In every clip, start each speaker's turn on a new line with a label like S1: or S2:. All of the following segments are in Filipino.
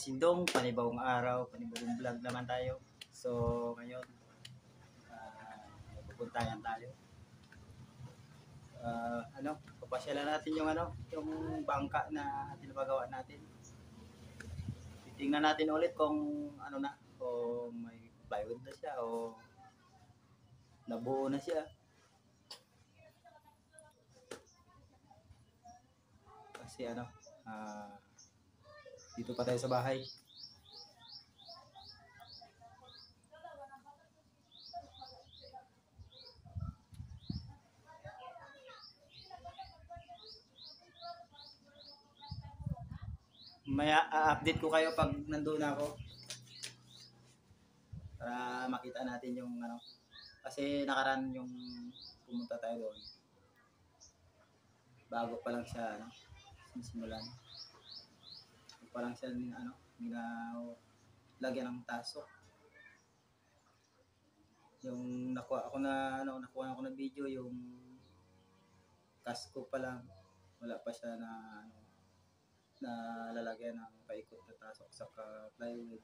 S1: Kasindong, panibawang araw, panibawang vlog naman tayo. So, ngayon, pupuntahan tayo. Papasyalan natin yung yung bangka na pinapagawa natin. Titingnan natin ulit kung kung may plywood na siya o nabuo na siya. Kasi dito pa tayo sa bahay. May update ko kayo pag nandoon ako. Para makita natin yung kasi nakaraan yung pumunta tayo doon. Bago pa lang siya sisimulan. Bago pa lang siya lagyan ng tasok. Yung nakuha ako na video, yung kasko pa lang, wala pa siya na lalagyan ng paikot na tasok sa plywood.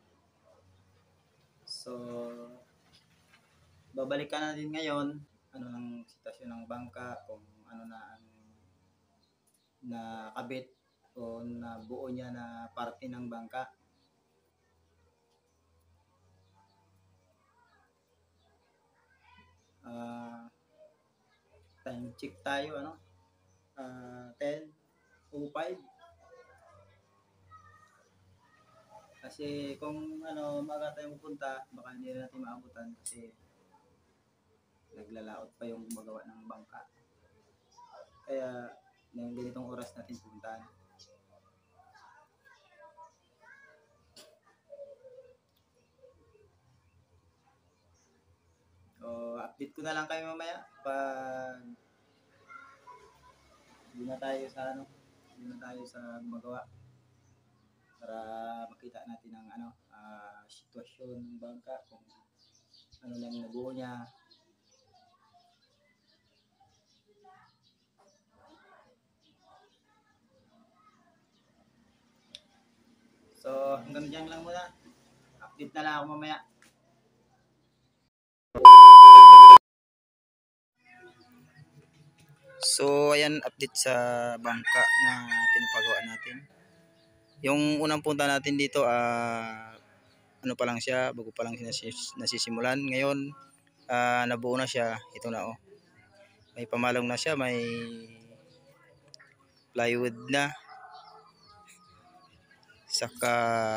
S1: So babalikan natin ngayon ang sitwasyon ng bangka, kung na ang nakabit o nabuo niya na parte ng bangka. Time check tayo 10:05. Kasi kung maaga tayong pupunta, baka hindi natin maabutan kasi naglalaot pa yung gumagawa ng bangka. Kaya ng ganitong oras natin puntahan. So, update ko na lang kayo mamaya pag hindi na tayo sa gumagawa, para makita natin ang sitwasyon ng bangka, kung lang nabuo niya. So hanggang dyan lang muna, update na lang ako mamaya. So ayan, update sa bangka na pinapagawa natin. Yung unang punta natin dito, pa lang siya, bago pa lang nasisimulan. Ngayon nabuo na siya. Ito na may pamalong na siya, may plywood na, saka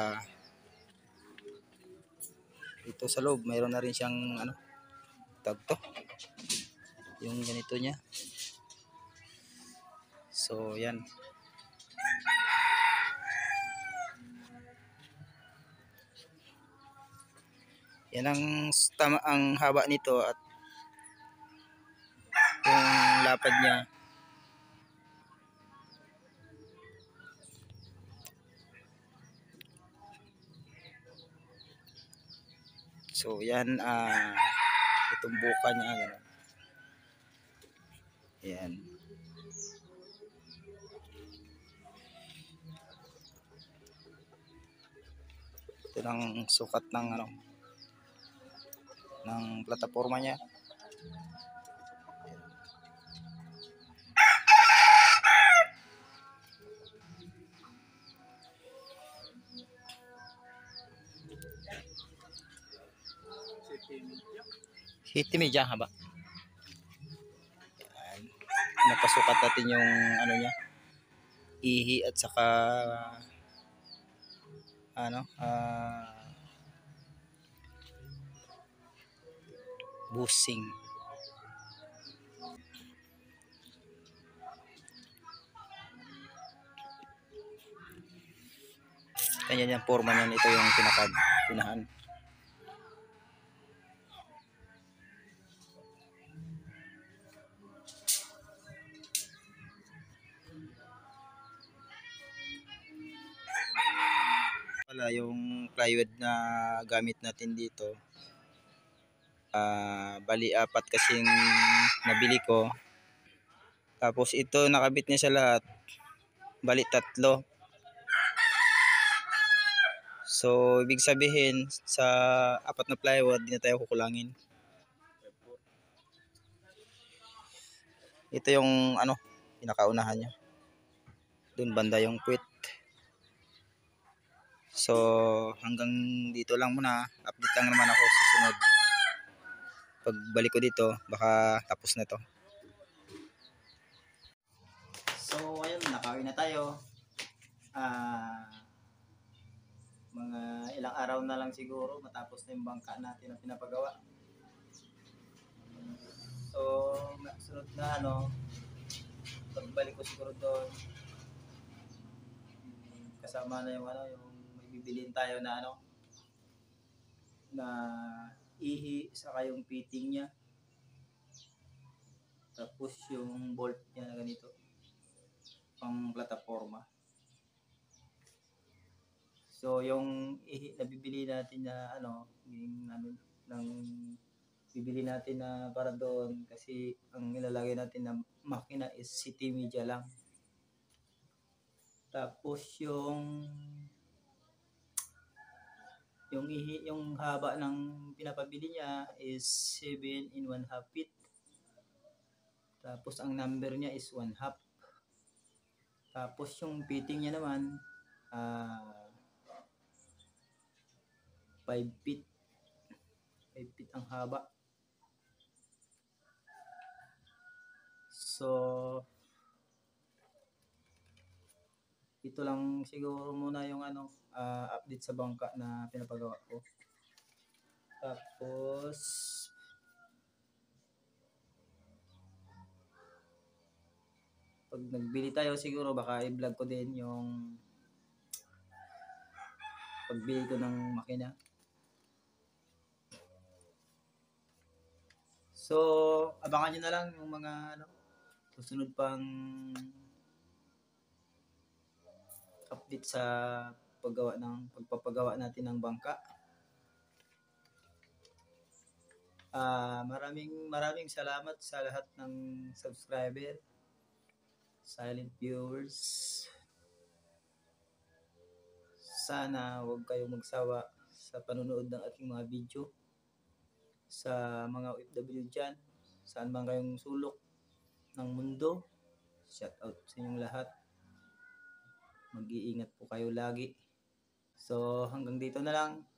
S1: ito sa loob mayroon na rin siyang tagto, yung ganito niya. So yan, yan ang haba nito at yung lapad niya. So yan, itong buka niya gano'n. Yan. Ito lang sukat ng ng plataforma niya. Hiti media haba. Yan. Napasukat natin yung niya, ihi at saka busing. Kanya yung forma niyan, ito yung pinaka-unahan. Yung plywood na gamit natin dito, bali 4 kasing nabili ko, tapos ito nakabit niya sa lahat, bali 3. So, ibig sabihin, sa apat na plywood, di na tayo kukulangin. Ito yung ano, pinakaunahan niya. Doon banda yung quit. So, hanggang dito lang muna. Update lang naman ako susunod. Pagbalik ko dito, baka tapos na to. So, ayun, nakawin na tayo. Mga ilang araw na lang siguro matapos na yung bangka natin na pinapagawa. So, sunod na ano, pagbalik ko siguro doon, kasama na yung ano, yung may bibilin tayo na ano, na ihi, saka yung fitting niya. Tapos yung bolt niya na ganito, pang plataforma. So, yung ihi na bibili natin na ano, yung namin, ng bibili natin na para doon kasi ang ilalagay natin na makina is city media lang. Tapos yung haba ng pinapabili niya is 7 and 1/2 feet. Tapos ang number niya is 1/2. Tapos yung fitting niya naman 5 feet. 5 feet ang haba. So ito lang siguro muna yung ano update sa bangka na pinapagawa ko. Tapos pag nagbili tayo siguro baka i-vlog ko din yung pagbili ko ng makina. So abangan nyo na lang yung mga ano, susunod pang update sa pagpapagawa natin ng bangka. Maraming salamat sa lahat ng subscriber, silent viewers. Sana huwag kayong magsawa sa panonood ng aking mga video. Sa mga OFW dyan, saan man kayong sulok ng mundo, shout out sa inyong lahat. Mag-iingat po kayo lagi. So hanggang dito na lang.